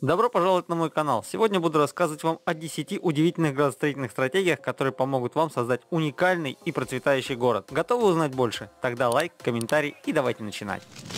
Добро пожаловать на мой канал. Сегодня буду рассказывать вам о 10 удивительных градостроительных стратегиях, которые помогут вам создать уникальный и процветающий город. Готовы узнать больше? Тогда лайк, комментарий и давайте начинать.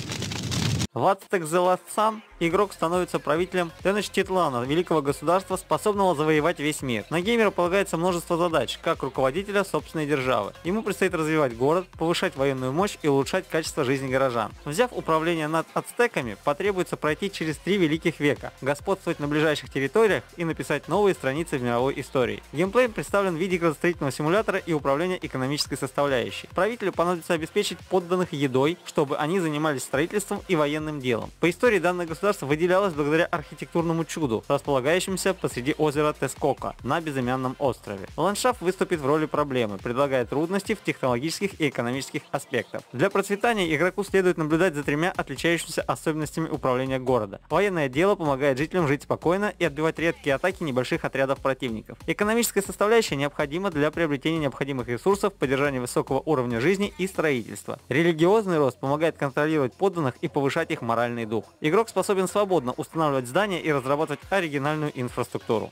В Aztec The Last Sun игрок становится правителем Теночтитлана, великого государства, способного завоевать весь мир. На геймера полагается множество задач, как руководителя собственной державы. Ему предстоит развивать город, повышать военную мощь и улучшать качество жизни горожан. Взяв управление над ацтеками, потребуется пройти через 3 великих века, господствовать на ближайших территориях и написать новые страницы в мировой истории. Геймплей представлен в виде градостроительного симулятора и управления экономической составляющей. Правителю понадобится обеспечить подданных едой, чтобы они занимались строительством и военным делом. По истории данное государство выделялось благодаря архитектурному чуду, располагающемуся посреди озера Тескока на безымянном острове. Ландшафт выступит в роли проблемы, предлагая трудности в технологических и экономических аспектах. Для процветания игроку следует наблюдать за 3 отличающимися особенностями управления города. Военное дело помогает жителям жить спокойно и отбивать редкие атаки небольших отрядов противников. Экономическая составляющая необходима для приобретения необходимых ресурсов, поддержания высокого уровня жизни и строительства. Религиозный рост помогает контролировать подданных и повышать их моральный дух. Игрок способен свободно устанавливать здания и разрабатывать оригинальную инфраструктуру.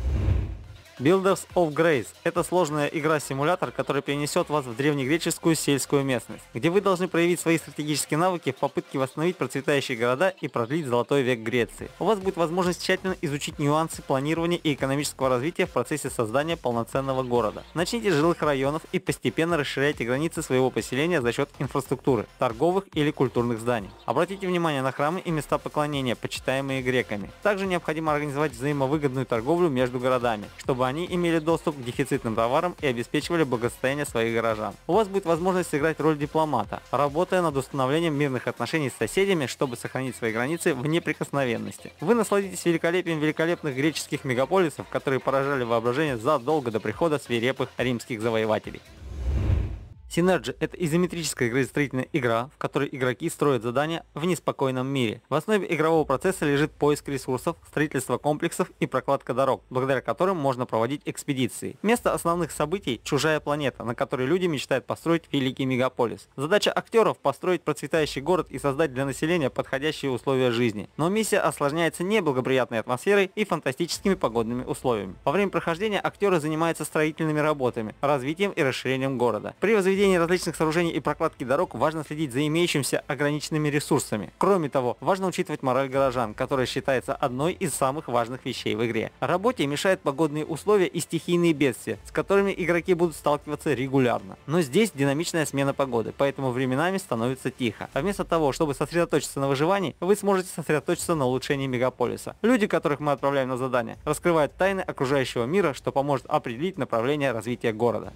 Builders of Grace – это сложная игра-симулятор, который перенесет вас в древнегреческую сельскую местность, где вы должны проявить свои стратегические навыки в попытке восстановить процветающие города и продлить золотой век Греции. У вас будет возможность тщательно изучить нюансы планирования и экономического развития в процессе создания полноценного города. Начните с жилых районов и постепенно расширяйте границы своего поселения за счет инфраструктуры, торговых или культурных зданий. Обратите внимание на храмы и места поклонения, почитаемые греками. Также необходимо организовать взаимовыгодную торговлю между городами, чтобы они имели доступ к дефицитным товарам и обеспечивали благосостояние своих горожан. У вас будет возможность сыграть роль дипломата, работая над установлением мирных отношений с соседями, чтобы сохранить свои границы в неприкосновенности. Вы насладитесь великолепием великолепных греческих мегаполисов, которые поражали воображение задолго до прихода свирепых римских завоевателей. Synergy – это изометрическая градостроительная игра, в которой игроки строят задания в неспокойном мире. В основе игрового процесса лежит поиск ресурсов, строительство комплексов и прокладка дорог, благодаря которым можно проводить экспедиции. Место основных событий – чужая планета, на которой люди мечтают построить великий мегаполис. Задача актеров – построить процветающий город и создать для населения подходящие условия жизни. Но миссия осложняется неблагоприятной атмосферой и фантастическими погодными условиями. Во время прохождения актеры занимаются строительными работами, развитием и расширением города. При возведении различных сооружений и прокладки дорог важно следить за имеющимися ограниченными ресурсами. Кроме того, важно учитывать мораль горожан, которая считается одной из самых важных вещей в игре. Работе мешают погодные условия и стихийные бедствия, с которыми игроки будут сталкиваться регулярно. Но здесь динамичная смена погоды, поэтому временами становится тихо. А вместо того, чтобы сосредоточиться на выживании, вы сможете сосредоточиться на улучшении мегаполиса. Люди, которых мы отправляем на задание, раскрывают тайны окружающего мира, что поможет определить направление развития города.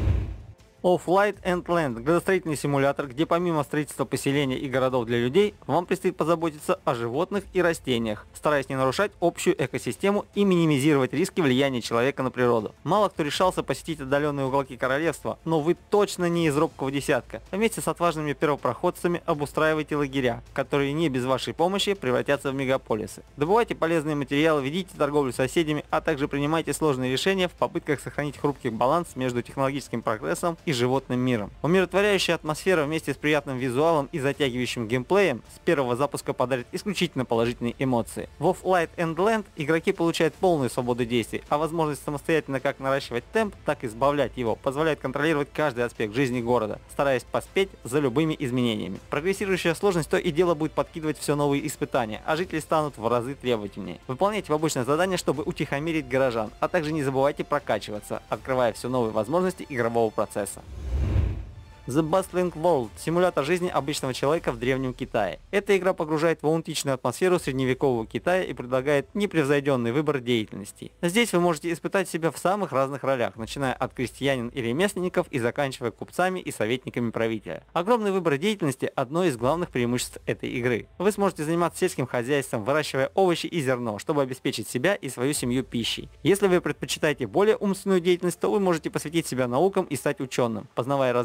Of Light and Land – градостроительный симулятор, где помимо строительства поселений и городов для людей, вам предстоит позаботиться о животных и растениях, стараясь не нарушать общую экосистему и минимизировать риски влияния человека на природу. Мало кто решался посетить отдаленные уголки королевства, но вы точно не из робкого десятка. Вместе с отважными первопроходцами обустраивайте лагеря, которые не без вашей помощи превратятся в мегаполисы. Добывайте полезные материалы, ведите торговлю с соседями, а также принимайте сложные решения в попытках сохранить хрупкий баланс между технологическим прогрессом и животным миром. Умиротворяющая атмосфера вместе с приятным визуалом и затягивающим геймплеем с первого запуска подарит исключительно положительные эмоции. В Of Light and Land игроки получают полную свободу действий, а возможность самостоятельно как наращивать темп, так и сбавлять его позволяет контролировать каждый аспект жизни города, стараясь поспеть за любыми изменениями. Прогрессирующая сложность то и дело будет подкидывать все новые испытания, а жители станут в разы требовательнее. Выполняйте побочные задания, чтобы утихомирить горожан, а также не забывайте прокачиваться, открывая все новые возможности игрового процесса. The Bustling World – симулятор жизни обычного человека в Древнем Китае. Эта игра погружает в аутентичную атмосферу средневекового Китая и предлагает непревзойденный выбор деятельностей. Здесь вы можете испытать себя в самых разных ролях, начиная от крестьянин и ремесленников и заканчивая купцами и советниками правителя. Огромный выбор деятельности – одно из главных преимуществ этой игры. Вы сможете заниматься сельским хозяйством, выращивая овощи и зерно, чтобы обеспечить себя и свою семью пищей. Если вы предпочитаете более умственную деятельность, то вы можете посвятить себя наукам и стать ученым, познавая различные области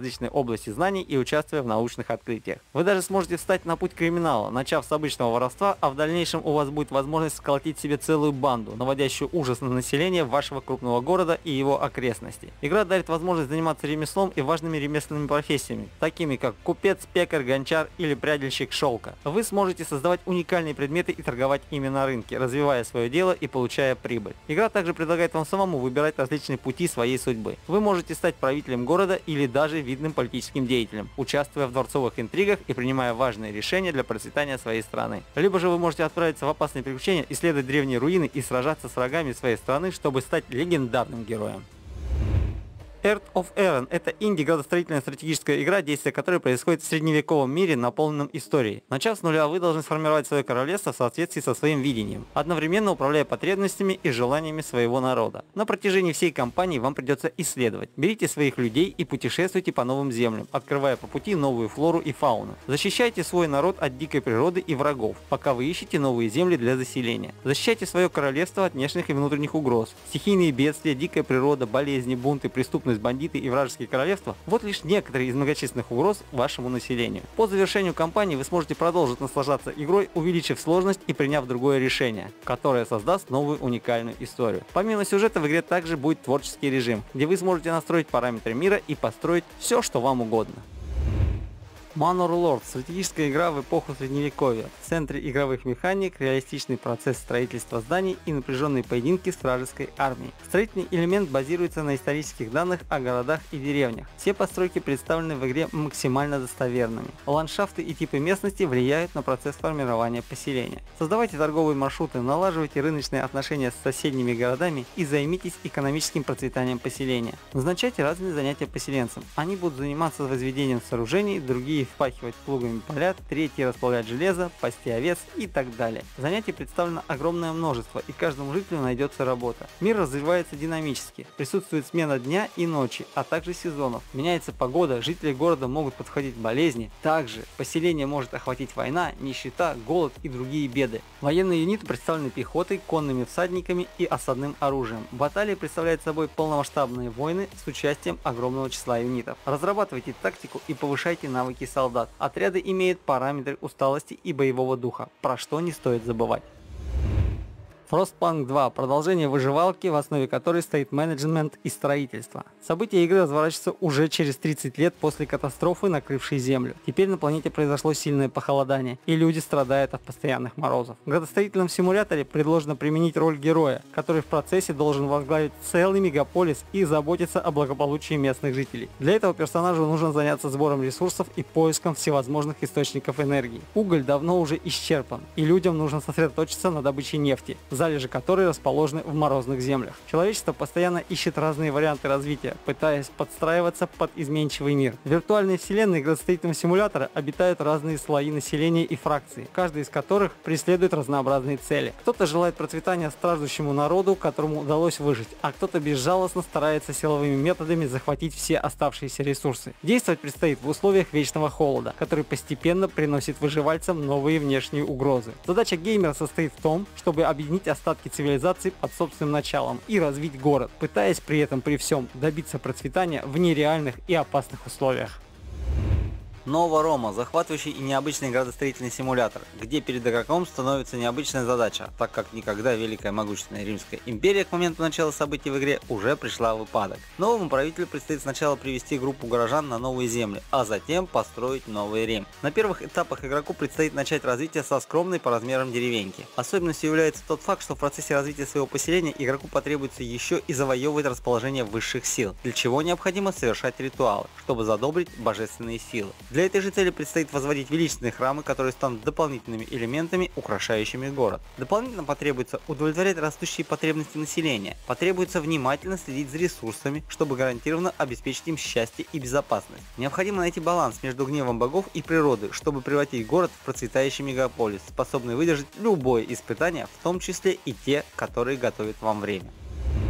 области знаний и участвуя в научных открытиях. Вы даже сможете встать на путь криминала, начав с обычного воровства, а в дальнейшем у вас будет возможность сколотить себе целую банду, наводящую ужас на население вашего крупного города и его окрестностей. Игра дарит возможность заниматься ремеслом и важными ремесленными профессиями, такими как купец, пекарь, гончар или прядельщик шелка. Вы сможете создавать уникальные предметы и торговать ими на рынке, развивая свое дело и получая прибыль. Игра также предлагает вам самому выбирать различные пути своей судьбы. Вы можете стать правителем города или даже видным политическим деятелем, участвуя в дворцовых интригах и принимая важные решения для процветания своей страны. Либо же вы можете отправиться в опасные приключения, исследовать древние руины и сражаться с врагами своей страны, чтобы стать легендарным героем. Earth of Eren — это инди-градостроительная стратегическая игра, действие которой происходит в средневековом мире, наполненном историей. Начав с нуля, вы должны сформировать свое королевство в соответствии со своим видением, одновременно управляя потребностями и желаниями своего народа. На протяжении всей кампании вам придется исследовать. Берите своих людей и путешествуйте по новым землям, открывая по пути новую флору и фауну. Защищайте свой народ от дикой природы и врагов, пока вы ищете новые земли для заселения. Защищайте свое королевство от внешних и внутренних угроз. Стихийные бедствия, дикая природа, болезни, бунты, преступность, бандиты и вражеские королевства — вот лишь некоторые из многочисленных угроз вашему населению. По завершению кампании вы сможете продолжить наслаждаться игрой, увеличив сложность и приняв другое решение, которое создаст новую уникальную историю. Помимо сюжета в игре также будет творческий режим, где вы сможете настроить параметры мира и построить все, что вам угодно. Manor Lord — стратегическая игра в эпоху средневековья. В центре игровых механик, реалистичный процесс строительства зданий и напряженные поединки с вражеской армией. Строительный элемент базируется на исторических данных о городах и деревнях. Все постройки представлены в игре максимально достоверными. Ландшафты и типы местности влияют на процесс формирования поселения. Создавайте торговые маршруты, налаживайте рыночные отношения с соседними городами и займитесь экономическим процветанием поселения. Назначайте разные занятия поселенцам. Они будут заниматься возведением сооружений, другие впахивать плугами поля, третьи расплавлять железо, пасти овец и так далее. Занятий представлено огромное множество, и каждому жителю найдется работа. Мир развивается динамически, присутствует смена дня и ночи, а также сезонов. Меняется погода, жители города могут подхватить болезни. Также поселение может охватить война, нищета, голод и другие беды. Военные юниты представлены пехотой, конными всадниками и осадным оружием. Баталии представляют собой полномасштабные войны с участием огромного числа юнитов. Разрабатывайте тактику и повышайте навыки солдат. Отряды имеют параметры усталости и боевого духа, про что не стоит забывать. Frostpunk 2 — продолжение выживалки, в основе которой стоит менеджмент и строительство. События игры разворачиваются уже через 30 лет после катастрофы, накрывшей Землю. Теперь на планете произошло сильное похолодание, и люди страдают от постоянных морозов. В градостроительном симуляторе предложено применить роль героя, который в процессе должен возглавить целый мегаполис и заботиться о благополучии местных жителей. Для этого персонажу нужно заняться сбором ресурсов и поиском всевозможных источников энергии. Уголь давно уже исчерпан, и людям нужно сосредоточиться на добыче нефти, залежи которой расположены в морозных землях. Человечество постоянно ищет разные варианты развития, пытаясь подстраиваться под изменчивый мир. В виртуальной вселенной градостроительного симулятора обитают разные слои населения и фракции, каждый из которых преследует разнообразные цели. Кто-то желает процветания страждущему народу, которому удалось выжить, а кто-то безжалостно старается силовыми методами захватить все оставшиеся ресурсы. Действовать предстоит в условиях вечного холода, который постепенно приносит выживальцам новые внешние угрозы. Задача геймера состоит в том, чтобы объединить остатки цивилизации под собственным началом и развить город, пытаясь при этом при всем добиться процветания в нереальных и опасных условиях. Нова Рома — захватывающий и необычный градостроительный симулятор, где перед игроком становится необычная задача, так как никогда великая могущественная Римская империя к моменту начала событий в игре уже пришла в упадок. Новому правителю предстоит сначала привести группу горожан на новые земли, а затем построить новый Рим. На первых этапах игроку предстоит начать развитие со скромной по размерам деревеньки. Особенностью является тот факт, что в процессе развития своего поселения игроку потребуется еще и завоевывать расположение высших сил, для чего необходимо совершать ритуалы, чтобы задобрить божественные силы. Для этой же цели предстоит возводить величественные храмы, которые станут дополнительными элементами, украшающими город. Дополнительно потребуется удовлетворять растущие потребности населения. Потребуется внимательно следить за ресурсами, чтобы гарантированно обеспечить им счастье и безопасность. Необходимо найти баланс между гневом богов и природы, чтобы превратить город в процветающий мегаполис, способный выдержать любое испытание, в том числе и те, которые готовит вам время.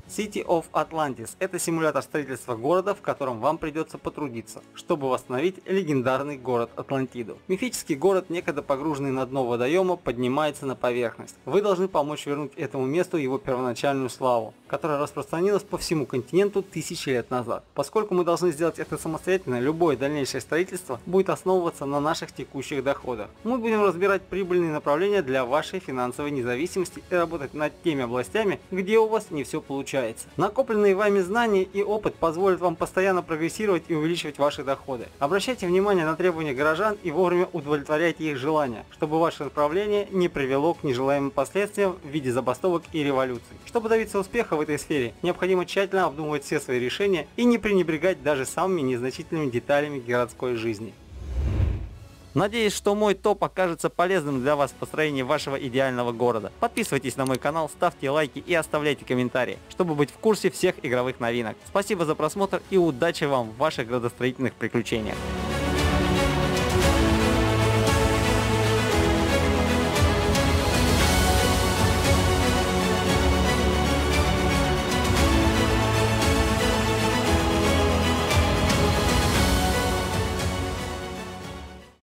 City of Atlantis – это симулятор строительства города, в котором вам придется потрудиться, чтобы восстановить легендарный город Атлантиду. Мифический город, некогда погруженный на дно водоема, поднимается на поверхность. Вы должны помочь вернуть этому месту его первоначальную славу, которая распространилась по всему континенту тысячи лет назад. Поскольку мы должны сделать это самостоятельно, любое дальнейшее строительство будет основываться на наших текущих доходах. Мы будем разбирать прибыльные направления для вашей финансовой независимости и работать над теми областями, где у вас не все получается. Накопленные вами знания и опыт позволят вам постоянно прогрессировать и увеличивать ваши доходы. Обращайте внимание на требования горожан и вовремя удовлетворяйте их желания, чтобы ваше направление не привело к нежелаемым последствиям в виде забастовок и революций. Чтобы добиться успеха в этой сфере, необходимо тщательно обдумывать все свои решения и не пренебрегать даже самыми незначительными деталями городской жизни. Надеюсь, что мой топ окажется полезным для вас в построении вашего идеального города. Подписывайтесь на мой канал, ставьте лайки и оставляйте комментарии, чтобы быть в курсе всех игровых новинок. Спасибо за просмотр и удачи вам в ваших градостроительных приключениях.